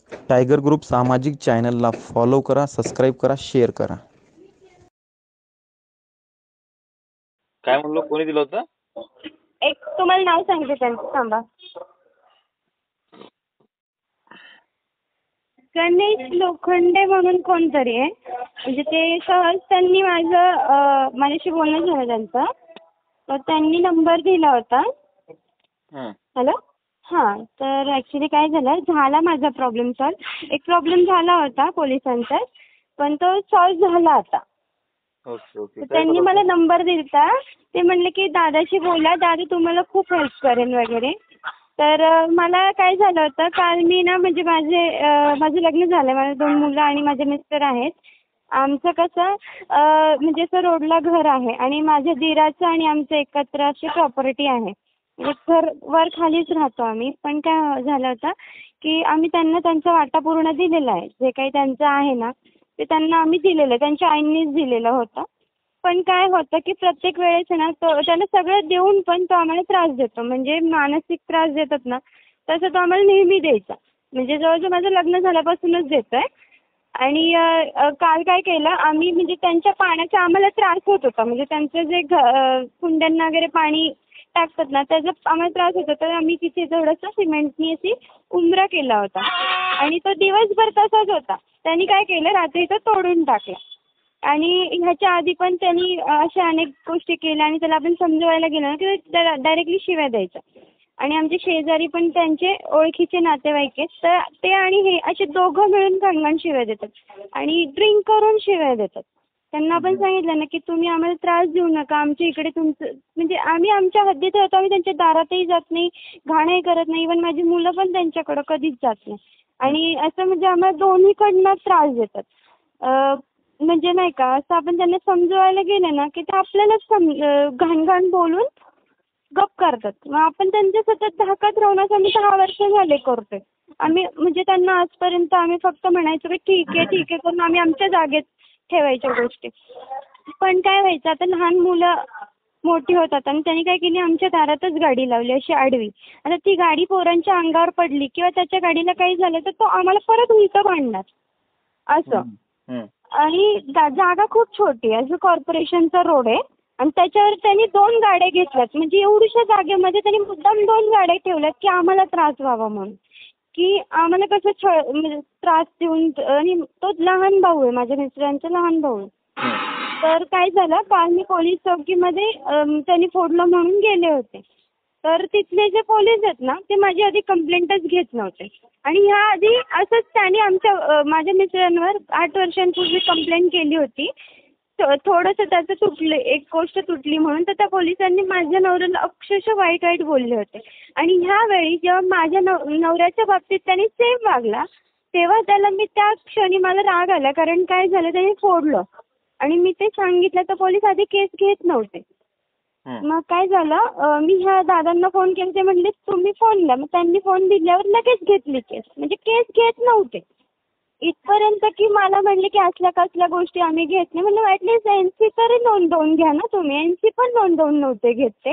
Tiger group सामाजिक चॅनलला follow करा, सबस्क्राईब करा, शेअर करा. काय म्हणलो, कोणी दिलं होतं? एक तुम्हाला नाव सांगते त्यांचं, थांबा. गणेश लोखंडे म्हणून कोणतरी आहे. म्हणजे ते सहज त्यांनी माझ्याशी बोलणं झालं त्यांचं. तर त्यांनी नंबर दिला होता. हॅलो. हां, तर ॲक्च्युली काय झाला माझा प्रॉब्लेम सॉल्व. एक प्रॉब्लेम झाला होता पोलिसांचा, पण तो सॉल्व झाला आता. ओके. त्यांनी मला नंबर दिलता. ते म्हणले की दादाशी बोला, दादा तुम्हाला खूप हेल्प करेन वगैरे. तर मला काय झालं होतं, काल मी ना म्हणजे माझं लग्न झालं, माझे 2 मुलं आणि माझे मिस्टर आहेत. आमचं कसं म्हणजे असं रोडला घर आहे आणि माझ्या दिराचं आणि आमचं एकत्र अशी प्रॉपर्टी आहे. म्हणजे घर वर खालीच राहतो आम्ही. पण काय झालं होतं की आम्ही त्यांना त्यांचा वाटा पूर्ण दिलेला आहे. जे काही त्यांचं आहे ना ते त्यांना आम्ही दिलेलं, त्यांच्या आईंनीच दिलेलं होतं. पण काय होतं की प्रत्येक वेळेस ना त्याला सगळं देऊन पण तो आम्हाला त्रास देतो. म्हणजे मानसिक त्रास देतात ना, तसं तो आम्हाला नेहमी द्यायचा. म्हणजे जवळजवळ माझं लग्न झाल्यापासूनच देतोय. आणि काल काय केलं आम्ही, म्हणजे त्यांच्या पाण्याचा आम्हाला त्रास होत होता. म्हणजे त्यांचं जे कुंड्यांना वगैरे पाणी टाकतात ना, त्याचा आम्हाला त्रास होता. तर आम्ही तिथे थोडंसं सिमेंटनी अशी उंबरा केला होता आणि तो दिवसभर तसाच होता. त्यांनी काय केलं, रात्री तो तोडून टाकला. आणि ह्याच्या आधी पण त्यांनी अशा अनेक गोष्टी केल्या आणि त्याला आपण समजवायला गेलो ना की डायरेक्टली शिव्या द्यायचा. आणि आमचे शेजारी पण त्यांचे ओळखीचे नातेवाईक आहेत. तर ते आणि हे असे दोघं मिळून घणघण शिव्या देतात आणि ड्रिंक करून शिव्या देतात. त्यांना आपण सांगितलं ना की तुम्ही आम्हाला त्रास देऊ नका, आमच्या इकडे तुमचं म्हणजे आम्ही आमच्या हद्दीत राहतो, आम्ही त्यांच्या दारातही जात नाही, घाणही करत नाही. इव्हन माझी मुलं पण त्यांच्याकडं कधीच जात नाही. आणि असं म्हणजे आम्हाला दोन्हीकडनं त्रास देतात. म्हणजे नाही का, असं आपण त्यांना समजवायला गेलं ना की ते आपल्यालाच घाण बोलून गप करतात. मग आपण त्यांच्या सतत धाकात राहून असं आम्ही 10 वर्ष झाले करतोय. आम्ही म्हणजे त्यांना आजपर्यंत आम्ही फक्त म्हणायचो की ठीक आहे करून आम्ही आमच्या जागेत ठेवायच्या गोष्टी. पण काय व्हायचं, आता लहान मुलं मोठी होतात आणि त्यांनी काय केली, आमच्या दारातच गाडी लावली अशी आडवी. आता ती गाडी पोरांच्या अंगावर पडली किंवा त्याच्या गाडीला काही झालं तर तो आम्हाला परत उलटं भांडणार असं. आणि जागा खूप छोटी आहे, असं कॉर्पोरेशनचा रोड आहे आणि त्याच्यावर त्यांनी 2 गाड्या घेतल्यात. म्हणजे एवढ्याशा जागेमध्ये त्यांनी मुद्दाम 2 गाड्या ठेवल्यात की आम्हाला त्रास व्हावा म्हणून. की आम्हाला कसं म्हणजे त्रास देऊन. आणि तो लहान भाऊ आहे, माझ्या मिस्टरांचा लहान भाऊ आहे. तर काय झालं, काल मी पोलीस चौकीमध्ये त्यांनी फोडलं म्हणून गेले होते. तर तिथले जे पोलीस आहेत ना ते माझी आधी कंप्लेंटच घेत नव्हते. आणि ह्या आधी असंच त्यांनी माझ्या मिस्टरांवर 8 वर्षांपूर्वी कंप्लेंट केली होती. थोडंसं त्याचं एक गोष्ट तुटली म्हणून. तर त्या पोलिसांनी माझ्या नवऱ्याला अक्षरशः वाईट बोलले होते. आणि ह्यावेळी जेव्हा माझ्या नवऱ्याच्या बाबतीत त्यांनी सेम वागला तेव्हा त्याला मी त्या क्षणी मला राग आला. कारण काय झालं, त्यांनी फोडलं आणि मी ते सांगितलं तर पोलीस आधी केस घेत नव्हते. मग काय झालं, मी ह्या दादांना फोन केला, ते म्हणले तुम्ही फोन द्या. मग त्यांनी फोन दिल्यावर लगेच घेतली केस. म्हणजे केस घेत नव्हते इथपर्यंत की मला म्हणले की असल्या कसल्या गोष्टी आम्ही घेत नाही. म्हणलं ॲटलिस्ट NC तरी नोंदवून घ्या ना तुम्ही. NC पण नोंदवून नव्हते घेत ते.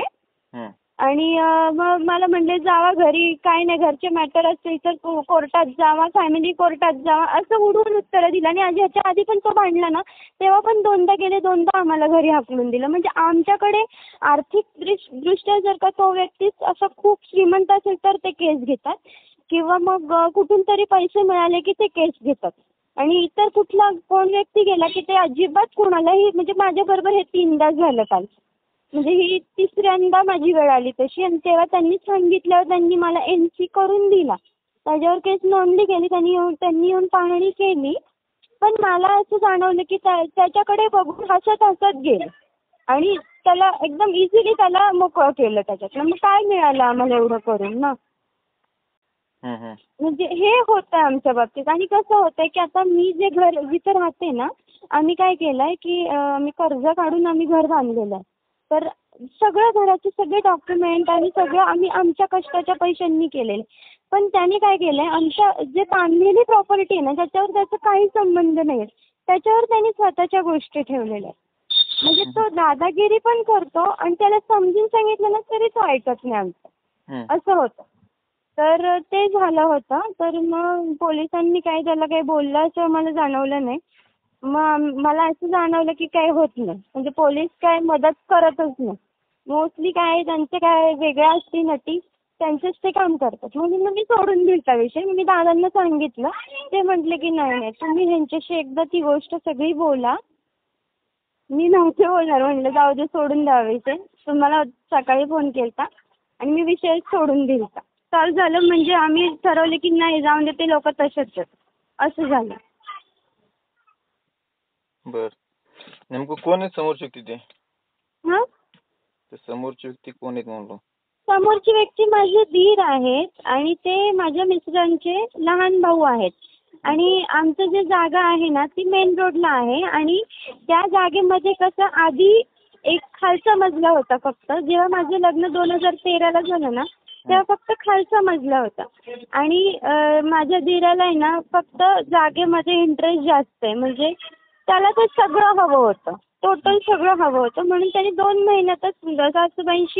आणि मग मला म्हणले जावा घरी, काय नाही घरचे मॅटर असतील तर कोर्टात जावा, फॅमिली कोर्टात जावा, असं उडून उत्तरं दिलं. आणि ह्याच्या आधी पण तो भांडला ना तेव्हा पण 2दा गेले, 2दा आम्हाला घरी हाकलून दिलं. म्हणजे आमच्याकडे आर्थिक दृष्ट्या जर का तो व्यक्ती असा खूप श्रीमंत असेल तर ते केस घेतात किंवा मग कुठून तरी पैसे मिळाले की ते केस घेतात. आणि इतर कुठला कोण व्यक्ती गेला की ते अजिबात कोणालाही. म्हणजे माझ्याबरोबर हे 3दा झालं काल. म्हणजे ही 3ऱ्यांदा माझी वेळ आली तशी. आणि तेव्हा त्यांनी सांगितल्यावर त्यांनी मला NC करून दिला. त्याच्यावर केस नोंदली गेली. त्यांनी येऊन पाहणी केली. पण मला असं जाणवलं की त्याच्याकडे बघून हसत गेले आणि त्याला एकदम इझिली त्याला मोकळं केलं त्याच्यात. मग काय मिळालं आम्हाला एवढं करून ना. म्हणजे हे होतं आमच्या बाबतीत. आणि कसं होतंय की आता मी जे घर जिथं राहते ना, आम्ही काय केलंय की आम्ही कर्ज काढून आम्ही घर बांधलेलं आहे. तर सगळं घराचे सगळे डॉक्युमेंट आणि सगळं आम्ही आमच्या कष्टाच्या पैशांनी केलेलं. पण त्यांनी काय केलंय, आमच्या जे बांधलेली प्रॉपर्टी आहे ना त्याच्यावर त्याचा काही संबंध नाही. त्याच्यावर त्यांनी स्वतःच्या गोष्टी ठेवलेल्या आहेत. म्हणजे तो दादागिरी पण करतो आणि त्याला समजून सांगितलं ना तरी तो ऐकत नाही आमचं. असं होतं. तर ते झालं होतं. तर मग पोलिसांनी काही त्याला काही बोललं असं मला जाणवलं नाही. मग मला असं जाणवलं की काही होत नाही. म्हणजे पोलीस काय मदत करतच नाही. मोस्टली काय त्यांचे काय वेगळ्या असतील अटी, त्यांचेच ते काम करतात. म्हणून मग मी सोडून दिला विषय. मी दादांना सांगितलं. ते म्हटले की नाही नाही तुम्ही ह्यांच्याशी एकदा ती गोष्ट सगळी बोला. मी नव्हते बोलणार. म्हटलं जाऊ दे सोडून द्या विषय. तुम्हाला सकाळी फोन केलता आणि मी विषय सोडून दिलता. चालू झालं म्हणजे आम्ही ठरवलं की नाही जाऊन दे ते लोक तसेच आहेत. असं झालं. बर. नेमकं कोण आहे समोरची व्यक्ती ते? हां ते समोरची व्यक्ती कोण आहेत म्हणलो? समोरची व्यक्ती माझे दीर आहेत आणि ते माझ्या मिस्टरांचे लहान भाऊ आहेत. आणि आमचं जे जागा आहे ना ती मेन रोडला आहे आणि त्या जागेमध्ये कसं आधी एक खालचा मजला होता फक्त. जेव्हा माझं लग्न 2013ला झालं ना तेव्हा फक्त खालचा मजला होता. आणि माझ्या दीराला आहे ना फक्त जागेमध्ये इंटरेस्ट जास्त आहे. म्हणजे त्याला ते सगळं हवं होतं. टोटल सगळं हवं होतं. म्हणून त्यांनी 2 महिन्यातच सासूबाईंशी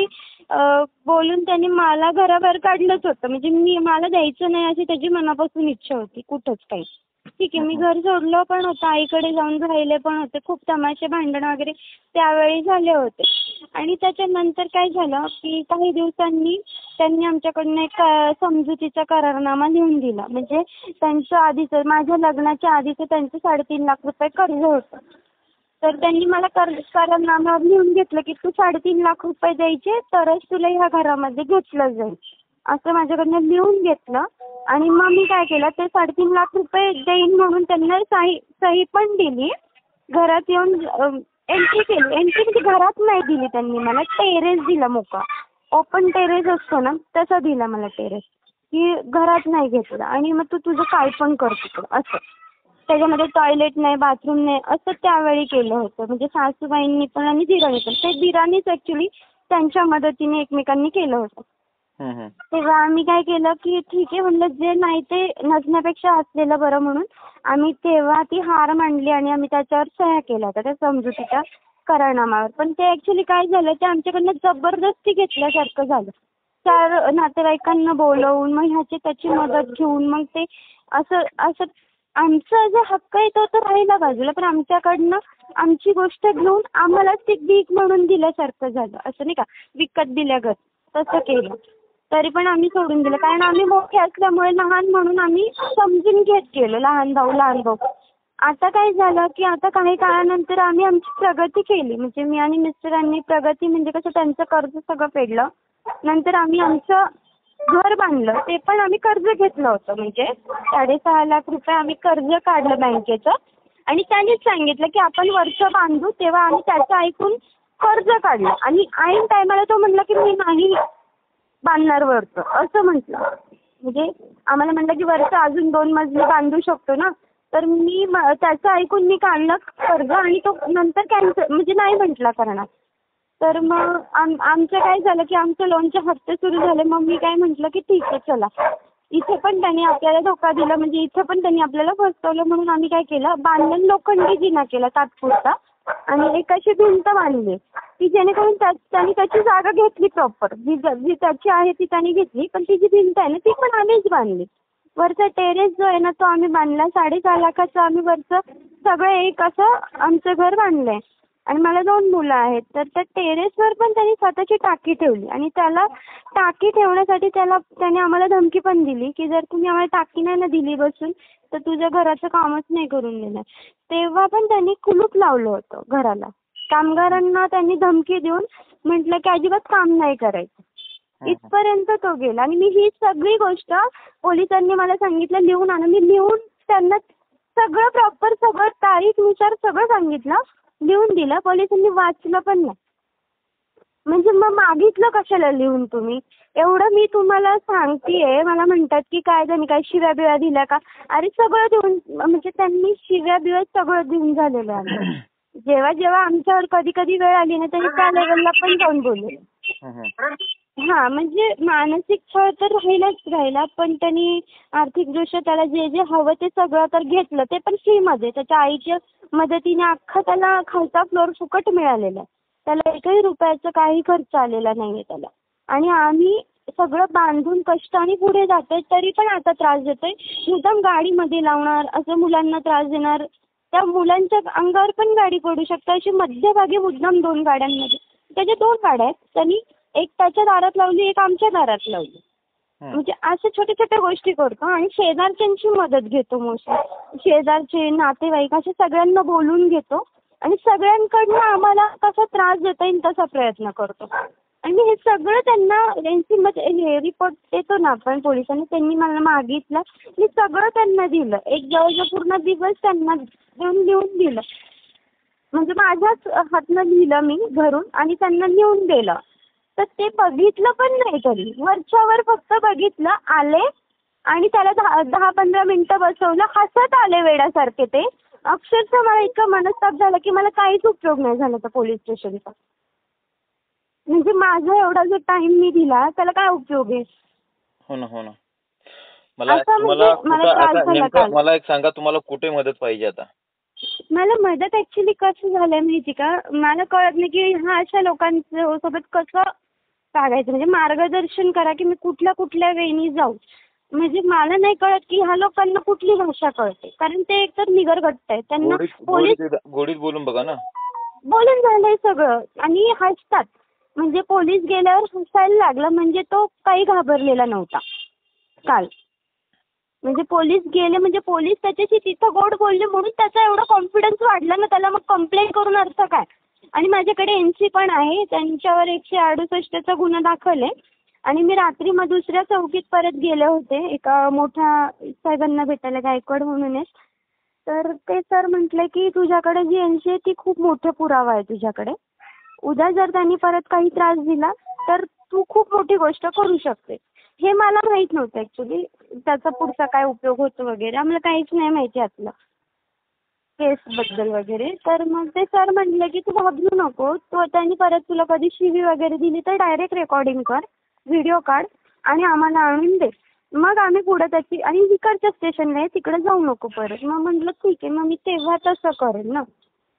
बोलून त्यांनी मला घराबाहेर काढलंच होतं. म्हणजे मला द्यायचं नाही अशी त्याची मनापासून इच्छा होती. कुठंच काही. ठीक आहे मी घर सोडलं पण होतं. आईकडे जाऊन राहिले पण होते. खूप तमाशे भांडण वगैरे त्यावेळी झाले होते. आणि त्याच्यानंतर काय झालं की काही दिवसांनी त्यांनी आमच्याकडनं एक समजुतीचा करारनामा लिहून दिला. म्हणजे त्यांचं आधीचं माझ्या लग्नाच्या आधीचं त्यांचं 3.5 लाख रुपये कर्ज होतं. तर त्यांनी मला करारनाम्यावर लिहून घेतलं की तू 3.5 लाख रुपये द्यायचे तरच तुला ह्या घरामध्ये घेतलं जाईल. असं माझ्याकडनं लिहून घेतलं. आणि मग मी काय केलं ते 3.5 लाख रुपये देईन म्हणून त्यांना सही पण दिली. घरात येऊन एंट्री केली. एंट्री म्हणजे घरात नाही दिली त्यांनी मला. टेरेस दिला मोका. ओपन टेरेस असतो ना तसा दिला मला टेरेस. की घरात नाही घेतलं. आणि मग तू तुझं काय पण कर तिकडं असं. त्याच्यामध्ये टॉयलेट नाही बाथरूम नाही असं त्यावेळी केलं होतं. म्हणजे सासूबाईंनी पण आणि दिरांनी पण. ते दिरांनीच ॲक्च्युली त्यांच्या मदतीने एकमेकांनी केलं होतं. तेव्हा आम्ही काय केलं की ठीक आहे म्हणलं जे नाही ते नसण्यापेक्षा असलेलं बरं म्हणून आम्ही तेव्हा ती हार मांडली आणि आम्ही त्याच्यावर सह्या केल्या होत्या त्या समजुतीच्या करारनाम्यावर. पण ते ॲक्च्युली काय झालं ते आमच्याकडनं जबरदस्ती घेतल्यासारखं झालं. 4 नातेवाईकांना बोलवून मग ह्याची त्याची मदत घेऊन मग ते असं आमचा जो हक्क आहे तो तर राहिला बाजूला. पण आमच्याकडनं आमची गोष्ट घेऊन आम्हालाच ते भीक म्हणून दिल्यासारखं झालं. असं नाही का विकत दिल्यागत तसं केलं. तरी पण आम्ही सोडून दिलं. कारण आम्ही मोठे असल्यामुळे लहान म्हणून आम्ही समजून घेत गेलो. लहान भाऊ. आता काय झालं की आता काही काळानंतर आम्ही आमची प्रगती केली. म्हणजे मी आणि मिस्टरांनी प्रगती म्हणजे कसं त्यांचं कर्ज सगळं फेडलं. नंतर आम्ही आमचं घर बांधलं. ते पण आम्ही कर्ज घेतलं होतं. म्हणजे 6.5 लाख रुपये आम्ही कर्ज काढलं बँकेचं. आणि त्यांनीच सांगितलं की आपण वरचं बांधू. तेव्हा आम्ही त्याचं ऐकून कर्ज काढलं. आणि ऐन टायमाला तो म्हणला की मी नाही बांधणार वरचं असं म्हटलं. म्हणजे आम्हाला म्हटलं की वरचं अजून 2 मजले बांधू शकतो ना. तर मी त्याचं ऐकून मी काढलं कर्ज आणि तो नंतर कॅन्सल म्हणजे नाही म्हटला करणार. तर मग आमचं काय झालं की आमचं लोनचे हप्ते सुरू झाले. मग मी काय म्हटलं की ठीक आहे चला. इथे पण त्यांनी आपल्याला धोका दिला म्हणजे इथे पण त्यांनी आपल्याला फसवलं. म्हणून आम्ही काय केलं बांधलेलं लोखंडी जिना केला तात्पुरता. आणि एक अशी भिंत बांधली की जेणेकरून त्यांनी त्याची जागा घेतली प्रॉपर. जी त्याची आहे ती त्यांनी घेतली. पण ती जी भिंत आहे ना ती पण आम्हीच बांधली. वरचा टेरेस जो आहे ना तो आम्ही बांधला. 6.5 लाखाचं आम्ही वरचं सगळं एक असं आमचं घर बांधलंय. आणि मला 2 मुलं आहेत. तर त्या टेरेसवर पण त्यांनी स्वतःची टाकी ठेवली. आणि त्याला टाकी ठेवण्यासाठी त्याने आम्हाला धमकी पण दिली की जर तुम्ही आम्हाला टाकी नाही ना दिली बसून तर तुझ्या घराचं कामच नाही करून देणार. तेव्हा पण त्यांनी कुलूप लावलं होतं घराला. कामगारांना त्यांनी धमकी देऊन म्हटलं की अजिबात काम नाही करायचं. इथपर्यंत तो गेला. आणि मी ही सगळी गोष्ट पोलिसांनी मला सांगितलं लिहून आणा. मी लिहून त्यांना सगळं प्रॉपर सगळं तारीखनुसार सगळं सांगितलं. लिहून दिलं. पोलिसांनी वाचलं पण नाही. म्हणजे मग मागितलं कशाला लिहून तुम्ही. एवढं मी तुम्हाला सांगतेय. मला म्हणतात की काय त्यांनी काय शिव्या बिव्या दिल्या का. अरे सगळं देऊन म्हणजे त्यांनी शिव्या बिव्या सगळं देऊन झालेलं आहे. जेव्हा आमच्यावर कधी वेळ आली ना त्यांनी त्या लेवलला पण जाऊन बोलले. हां म्हणजे मानसिक छळ तर राहिला. पण त्यांनी आर्थिकदृष्ट्या त्याला जे हवं ते सगळं तर घेतलं. ते पण फ्रीमध्ये. त्याच्या आईच्या मदतीने अख्खा त्याला खालचा फ्लोअर फुकट मिळालेला आहे. त्याला 1ही रुपयाचा काही खर्च आलेला नाही आहे त्याला. आणि आम्ही सगळं बांधून कष्टाने पुढे जातोय तरी पण आता त्रास देतोय. मुद्दाम गाडीमध्ये लावणार, असं मुलांना त्रास देणार, त्या मुलांच्या अंगावर पण गाडी पडू शकते अशी मध्यभागी मुद्दाम 2 गाड्यांमध्ये. त्याच्या 2 गाड्या आहेत, त्यांनी एक त्याच्या दारात लावली, एक आमच्या दारात लावली. म्हणजे अशा छोट्या छोट्या गोष्टी करतो आणि शेजारच्यांची मदत घेतो मोस्टली. शेजारचे, नातेवाईक असे सगळ्यांना बोलून घेतो आणि सगळ्यांकडनं आम्हाला कसा त्रास देता येईल तसा प्रयत्न करतो. आणि हे सगळं त्यांना हे रिपोर्ट देतो ना आपण पोलिसांना, त्यांनी मला मागितलं, मी सगळं त्यांना दिलं. एक जवळजवळ पूर्ण दिवस त्यांना लिहून दिलं. म्हणजे माझ्याच हातनं लिहिलं मी घरून आणि त्यांना लिहून दिलं. तर ते बघितलं पण नाही तरी, वरच्यावर फक्त बघितलं, आले आणि त्याला 10-15 मिनिटं बसवलं, हसत आले वेड्यासारखे ते. अक्षरशः मला इतकं मनस्ताप झाला की मला काहीच उपयोग नाही झाला त्या पोलीस स्टेशनचा. म्हणजे माझा एवढा जो टाइम मी दिला त्याला काय उपयोग आहे. हो ना, हो ना. मला असं म्हणजे मला त्रास झाला काल. मला एक सांगा, तुम्हाला कुठे मदत पाहिजे आता? मला मदत ऍक्च्युली कसं झालंय माहिती का, मला कळत नाही की ह्या अशा लोकांसोबत कसं सांगायचं. म्हणजे मार्गदर्शन करा की मी कुठल्या कुठल्या वेळी जाऊ. म्हणजे मला नाही कळत की ह्या लोकांना कुठली भाषा कळते, कारण ते एकतर निगरगट्ट आहेत. त्यांना पोलीस गोडीत बोलून बघा ना. बोलून झालंय सगळं आणि हसतात. म्हणजे पोलीस गेल्यावर हसायला लागला, म्हणजे तो काही घाबरलेला नव्हता काल. म्हणजे पोलीस गेले म्हणजे पोलीस त्याच्याशी तिथं गोड बोलले म्हणून त्याचा एवढा कॉन्फिडन्स वाढला ना. त्याला मग कंप्लेंट करून अर्थ काय. आणि माझ्याकडे NC पण आहे, त्यांच्यावर 168चा गुन्हा दाखल आहे. आणि मी रात्री मग दुसऱ्या चौकीत परत गेले होते, एका मोठ्या साहेबांना भेटायला, गायकवाड म्हणून आहेत. तर ते सर म्हटले की तुझ्याकडे जी NC आहे ती खूप मोठा पुरावा आहे तुझ्याकडे. उद्या जर त्यांनी परत काही त्रास दिला तर तू खूप मोठी गोष्ट करू शकते. हे मला माहीत नव्हतं ॲक्च्युली, त्याचा पुढचा काय उपयोग होतो वगैरे, आम्हाला काहीच नाही माहिती यातलं केसबद्दल वगैरे. तर मग ते सर म्हटले की तू घाबरू नको, तो त्यांनी परत तुला कधी शिवी वगैरे दिली तर डायरेक्ट रेकॉर्डिंग कर, व्हिडिओ काढ आणि आम्हाला आणून दे. मग आम्ही पुढं त्याची, आणि इकडच्या स्टेशनला आहे तिकडे जाऊ नको परत. मग म्हटलं ठीक आहे, मग मी तेव्हा तसं करेन ना.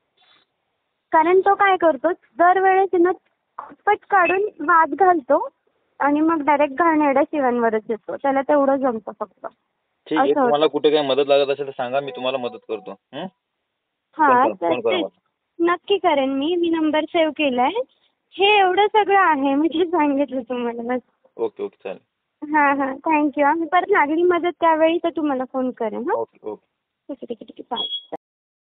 कारण तो काय करतो, दरवेळेस ना पट काढून वाद घालतो आणि मग डायरेक्ट घाणेरड्या शिव्यांवरच येतो. त्याला तेवढं जमतं फक्त. ठीक आहे, तुम्हाला कुठे काही मदत लागत असेल तर सांगा, मी तुम्हाला मदत करतो. हां, फोन करा मला. नक्की करेन मी नंबर सेव्ह केलाय. हे एवढं सगळं आहे म्हणजे सांगितलं तुम्हाला बस. ओके ओके, चालेल. हां, थँक्यू. मी परत लागली मदत त्यावेळी तर तुम्हाला फोन करेन. हां, ओके ओके. ठीक आहे. बाय.